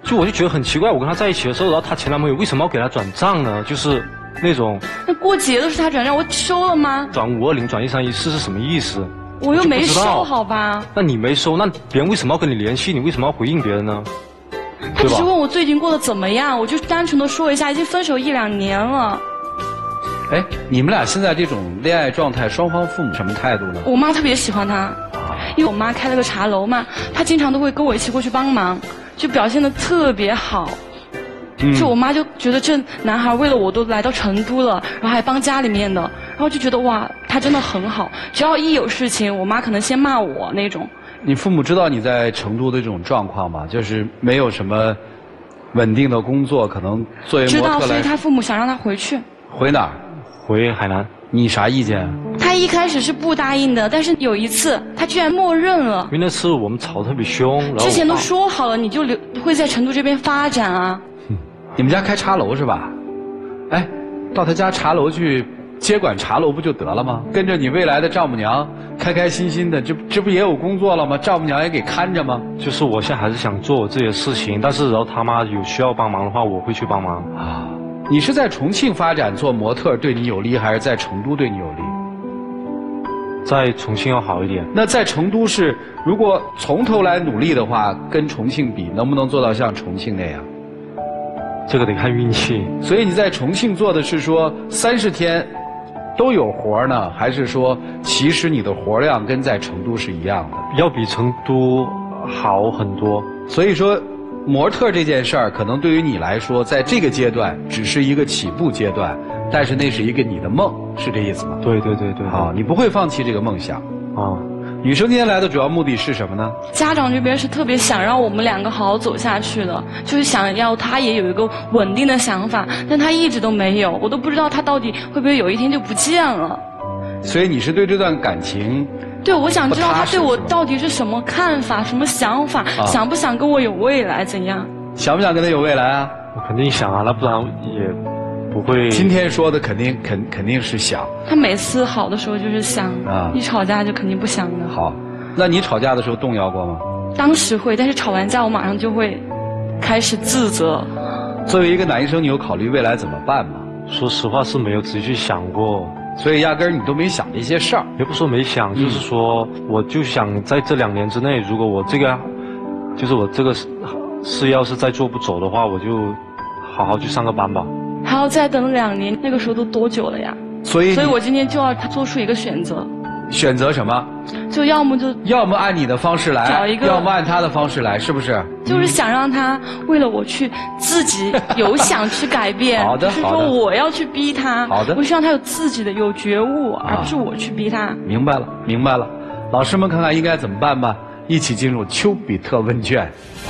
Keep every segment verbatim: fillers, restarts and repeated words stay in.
就我就觉得很奇怪，我跟他在一起的时候，然后她前男朋友为什么要给她转账呢？就是那种。 那过节都是他转账，我收了吗？ 转五二零转一三一四是什么意思？ 我又没收，好吧？ 那你没收，那别人为什么要跟你联系？你为什么要回应别人呢？ 他只是问我最近过得怎么样，我就单纯的说一下，已经分手一两年了。 哎，你们俩现在这种恋爱状态，双方父母什么态度呢？ 我妈特别喜欢他，因为我妈开了个茶楼嘛，她经常都会跟我一起过去帮忙，就表现得特别好。嗯、就我妈就觉得这男孩为了我都来到成都了，然后还帮家里面的，然后就觉得哇，他真的很好。只要一有事情，我妈可能先骂我那种。 你父母知道你在成都的这种状况吗？就是没有什么稳定的工作，可能作为模特来。 知道，所以他父母想让他回去。 回哪儿？ 回海南。 你啥意见？ 他一开始是不答应的，但是有一次他居然默认了。 因为那次我们吵得特别凶，然后之前都说好了，你就留会在成都这边发展啊。 嗯、你们家开茶楼是吧？哎，到他家茶楼去接管茶楼不就得了吗？跟着你未来的丈母娘开开心心的，这这不也有工作了吗？丈母娘也给看着吗？ 就是我现在还是想做我自己的事情，但是然后他妈有需要帮忙的话，我会去帮忙啊。 你是在重庆发展做模特对你有利，还是在成都对你有利？ 在重庆要好一点。 那在成都是，如果从头来努力的话，跟重庆比，能不能做到像重庆那样？ 这个得看运气。 所以你在重庆做的是说三十天都有活呢，还是说其实你的活量跟在成都是一样的？ 要比成都好很多。 所以说。模特这件事儿，可能对于你来说，在这个阶段只是一个起步阶段，但是那是一个你的梦，是这意思吗？ 对对对对。 好，你不会放弃这个梦想啊。女生今天来的主要目的是什么呢？ 家长这边是特别想让我们两个好好走下去的，就是想要他也有一个稳定的想法，但他一直都没有，我都不知道他到底会不会有一天就不见了。 所以你是对这段感情？ 对，我想知道他对我到底是什么看法、什么想法，啊、想不想跟我有未来，怎样？ 想不想跟他有未来啊？ 我肯定想啊，那不然也不会。 今天说的肯定肯肯定是想。 他每次好的时候就是想，啊、一吵架就肯定不想的。 好，那你吵架的时候动摇过吗？ 当时会，但是吵完架我马上就会开始自责。 作为一个男生，你有考虑未来怎么办吗？ 说实话是没有仔细去想过。 所以压根儿你都没想这些事儿， 也不说没想，就是说，我就想在这两年之内，如果我这个，就是我这个事要是再做不走的话，我就好好去上个班吧。 还要再等两年，那个时候都多久了呀？ 所以， 所以我今天就要做出一个选择。 选择什么？ 就要么就要么按你的方式来， 找一个， 要么按他的方式来，是不是？ 就是想让他为了我去自己有想去改变， 好的， 不是说我要去逼他。 好的， 我希望他有自己的有觉悟，而不是我去逼他。 明白了，明白了。老师们看看应该怎么办吧，一起进入丘比特问卷。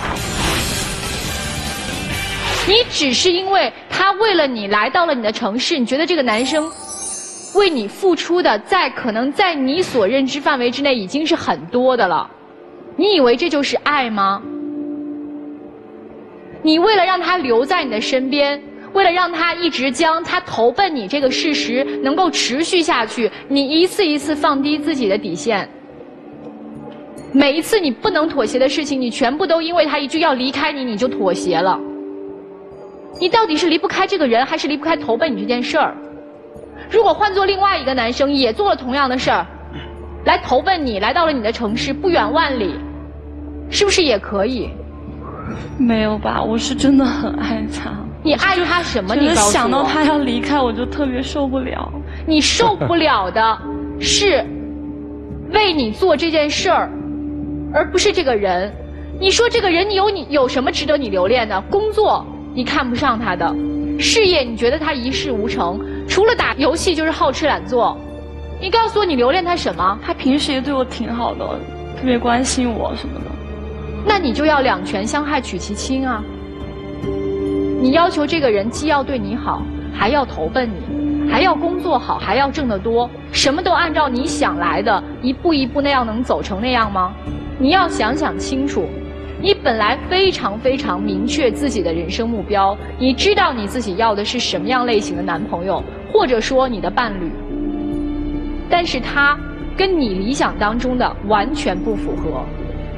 你只是因为他为了你来到了你的城市，你觉得这个男生为你付出的，在可能在你所认知范围之内已经是很多的了，你以为这就是爱吗？你为了让他留在你的身边，为了让他一直将他投奔你这个事实能够持续下去，你一次一次放低自己的底线，每一次你不能妥协的事情，你全部都因为他一句要离开你，你就妥协了。你到底是离不开这个人，还是离不开投奔你这件事儿？如果换做另外一个男生也做了同样的事儿，来投奔你，来到了你的城市不远万里，是不是也可以？ 没有吧，我是真的很爱他。 你爱他什么？你告诉我。 想到他要离开，我就特别受不了。 你受不了的是为你做这件事儿，而不是这个人。你说这个人，你有你有什么值得你留恋的？工作你看不上他的，事业你觉得他一事无成，除了打游戏就是好吃懒做。你告诉我，你留恋他什么？ 他平时也对我挺好的，特别关心我什么的。 那你就要两全相害取其轻啊！你要求这个人既要对你好，还要投奔你，还要工作好，还要挣得多，什么都按照你想来的，一步一步那样能走成那样吗？你要想想清楚。你本来非常非常明确自己的人生目标，你知道你自己要的是什么样类型的男朋友，或者说你的伴侣，但是他跟你理想当中的完全不符合。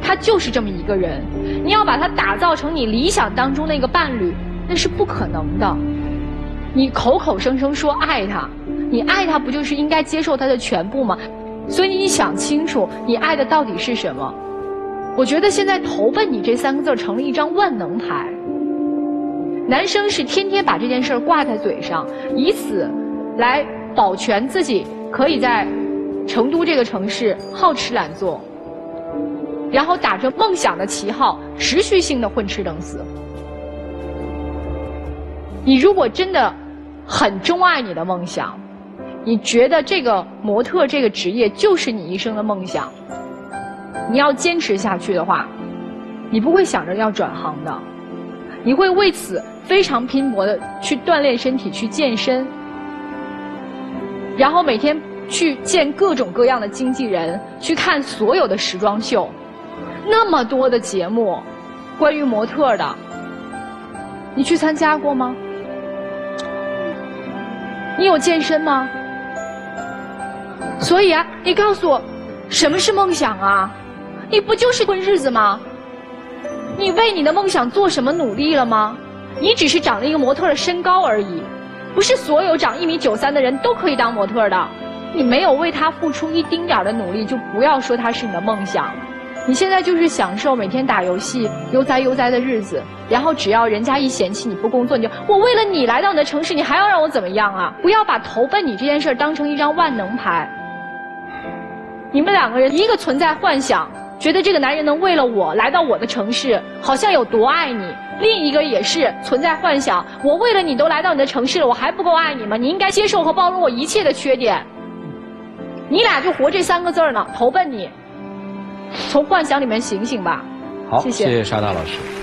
他就是这么一个人。你要把他打造成你理想当中那个伴侣，那是不可能的。你口口声声说爱他，你爱他不就是应该接受他的全部吗？所以你想清楚，你爱的到底是什么？我觉得现在投奔你这三个字成了一张万能牌。男生是天天把这件事挂在嘴上，以此来保全自己可以在成都这个城市好吃懒做，然后打着梦想的旗号持续性的混吃等死。你如果真的很钟爱你的梦想，你觉得这个模特这个职业就是你一生的梦想，你要坚持下去的话，你不会想着要转行的，你会为此非常拼搏的去锻炼身体，去健身，然后每天去见各种各样的经纪人，去看所有的时装秀，那么多的节目关于模特的，你去参加过吗？你有健身吗？所以啊，你告诉我，什么是梦想啊？你不就是混日子吗？你为你的梦想做什么努力了吗？你只是长了一个模特的身高而已，不是所有长一米九三的人都可以当模特的。你没有为他付出一丁点儿的努力，就不要说他是你的梦想。你现在就是享受每天打游戏悠哉悠哉的日子，然后只要人家一嫌弃你不工作，你就我为了你来到你的城市，你还要让我怎么样啊？不要把投奔你这件事儿当成一张万能牌。你们两个人，一个存在幻想，觉得这个男人能为了我来到我的城市，好像有多爱你；另一个也是存在幻想，我为了你都来到你的城市了，我还不够爱你吗？你应该接受和包容我一切的缺点。你俩就活这三个字儿呢，投奔你。从幻想里面醒醒吧。 好， 谢谢， 谢谢沙大老师。